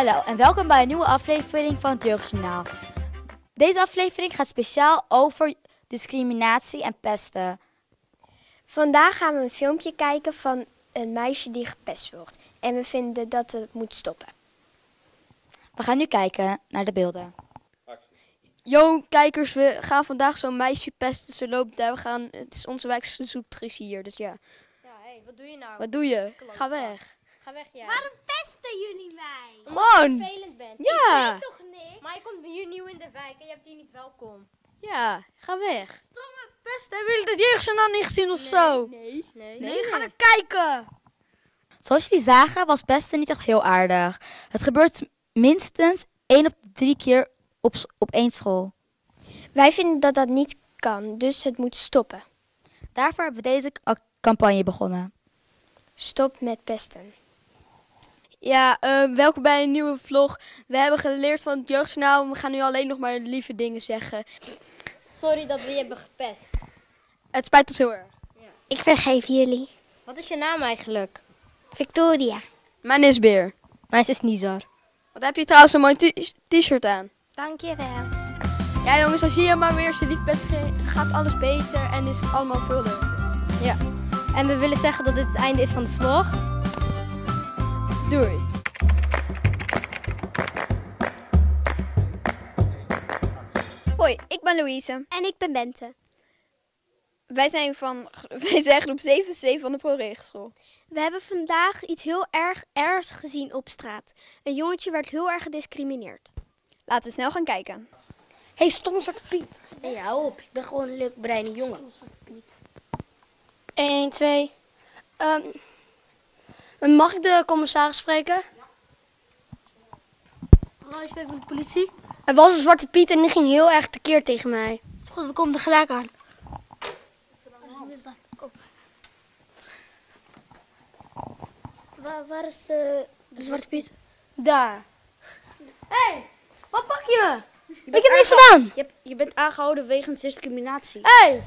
Hallo en welkom bij een nieuwe aflevering van het Jeugdjournaal. Deze aflevering gaat speciaal over discriminatie en pesten. Vandaag gaan we een filmpje kijken van een meisje die gepest wordt. En we vinden dat het moet stoppen. We gaan nu kijken naar de beelden. Yo, kijkers, we gaan vandaag zo'n meisje pesten. Ze loopt daar, het is onze wijkzoektres hier, dus ja. Ja, hé, wat doe je nou? Wat doe je? Ga weg. Ga weg, jij. Waarom pesten jullie mij? Gewoon! je vervelend bent. Ja! Ik weet toch niks? Maar je komt hier nieuw in de wijk en je hebt hier niet welkom. Ja, ga weg. Pesten, hebben jullie dat Jeugdjournaal niet gezien of zo? Nee. Ga naar kijken! Zoals jullie zagen was pesten niet echt heel aardig. Het gebeurt minstens 1 op de 3 keer op één school. Wij vinden dat dat niet kan, dus het moet stoppen. Daarvoor hebben we deze campagne begonnen. Stop met pesten. Ja, welkom bij een nieuwe vlog. We hebben geleerd van het Jeugdjournaal. We gaan nu alleen nog maar lieve dingen zeggen. Sorry dat we je hebben gepest. Het spijt ons heel erg. Ik vergeef jullie. Wat is je naam eigenlijk? Victoria. Mijn is Beer. Mijn is Nizar. Wat heb je trouwens een mooi t-shirt aan? Dankjewel. Ja jongens, als je hier maar weer zo lief bent, gaat alles beter en is het allemaal veel leuker. Ja. En we willen zeggen dat dit het einde is van de vlog. Doei. Hoi, ik ben Louise. En ik ben Bente. Wij zijn groep 7C van de ProRegenschool. We hebben vandaag iets heel ergs gezien op straat. Een jongetje werd heel erg gediscrimineerd. Laten we snel gaan kijken. Hey, stom Zwarte Piet. Hey, hou op. Ik ben gewoon een leuk breine jongen. 1, 2. Mag ik de commissaris spreken? Hallo, ik spreek met de politie. Er was een Zwarte Piet en die ging heel erg tekeer tegen mij. Goed, we komen er gelijk aan. Waar is de Zwarte Piet? Daar. Hé, wat pak je me? Ik heb niks gedaan. Je bent aangehouden wegens discriminatie. Hé!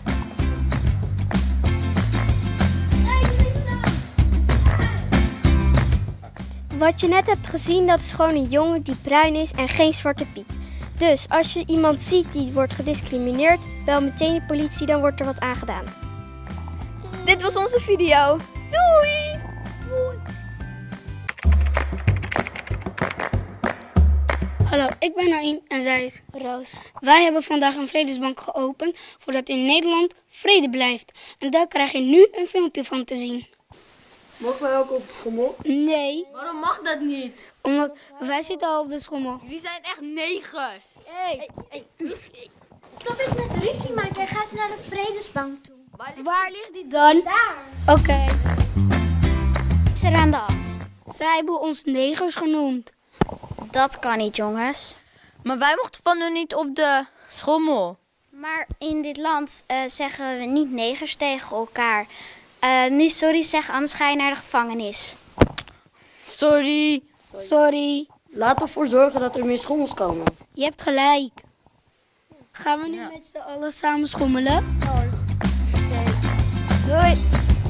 Wat je net hebt gezien, dat is gewoon een jongen die bruin is en geen Zwarte Piet. Dus als je iemand ziet die wordt gediscrimineerd, bel meteen de politie, dan wordt er wat aan gedaan. Dit was onze video. Doei! Hallo, ik ben Naïm en zij is Roos. Wij hebben vandaag een vredesbank geopend voordat in Nederland vrede blijft. En daar krijg je nu een filmpje van te zien. Mogen wij ook op de schommel? Nee, Waarom mag dat niet? omdat wij zitten al op de schommel. Jullie zijn echt negers. Stop eens met ruzie maken en ga eens naar de vredesbank toe. Waar ligt die dan? Daar. Oké. Wat is er aan de hand? Zij hebben ons negers genoemd. Dat kan niet, jongens. Maar wij mochten van nu niet op de schommel. Maar in dit land zeggen we niet negers tegen elkaar. Nu sorry zeggen, anders ga je naar de gevangenis. Sorry. Laat ervoor zorgen dat er meer schommels komen. Je hebt gelijk. Gaan we nu met z'n allen samen schommelen? Doei.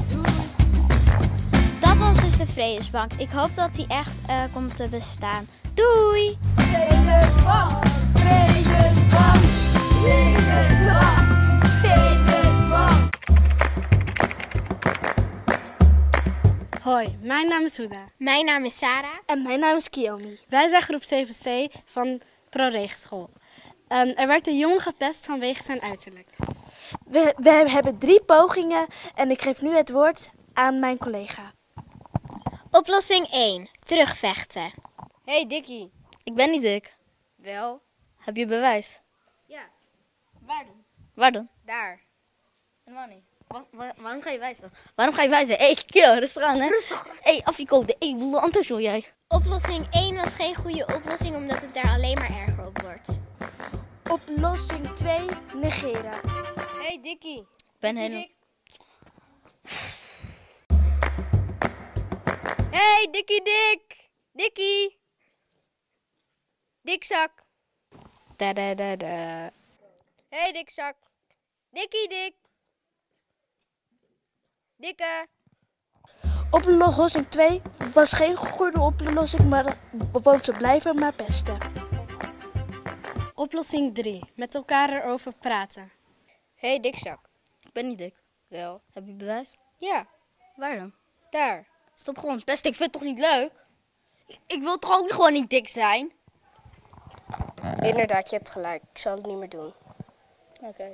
Dat was dus de Vredesbank. Ik hoop dat die echt komt te bestaan. Doei! Vredesbank, Vredesbank, Vredesbank, Vredesbank. Hoi, mijn naam is Huda. Mijn naam is Sarah. En mijn naam is Kiyomi. Wij zijn groep 7C van ProRegenschool. Er werd een jongen gepest vanwege zijn uiterlijk. We hebben 3 pogingen en ik geef nu het woord aan mijn collega. Oplossing 1. Terugvechten. Hey Dikkie. Ik ben niet dik. Wel? Heb je bewijs? Ja. Waar dan? Waar dan? Daar. Helemaal niet. Waarom ga je wijzen? Waarom ga je wijzen? Hé, kill, rustig aan, hè? Hé, Afiko, de ambulance hoor jij. Oplossing 1 was geen goede oplossing omdat het daar alleen maar erger op wordt. Oplossing 2, negeren. Hey Dikkie. Ik ben helemaal... Hey Dikkie Dik. Dikkie. Dikzak. Da-da-da-da. Hey Dikzak. Dikkie Dik. Dikke. Oplossing 2 was geen goede oplossing, want ze blijven maar pesten. Oplossing 3. Met elkaar erover praten. Hé, dikzak. Ik ben niet dik. Wel. Heb je bewijs? Ja, Waar dan? daar. Stop gewoon pesten. Ik vind het toch niet leuk? Ik wil toch ook gewoon niet dik zijn? Inderdaad, je hebt gelijk. Ik zal het niet meer doen. Oké.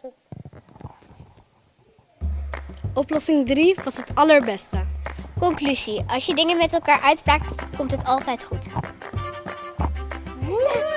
Oplossing 3 was het allerbeste. Conclusie. Als je dingen met elkaar uitpraat, komt het altijd goed.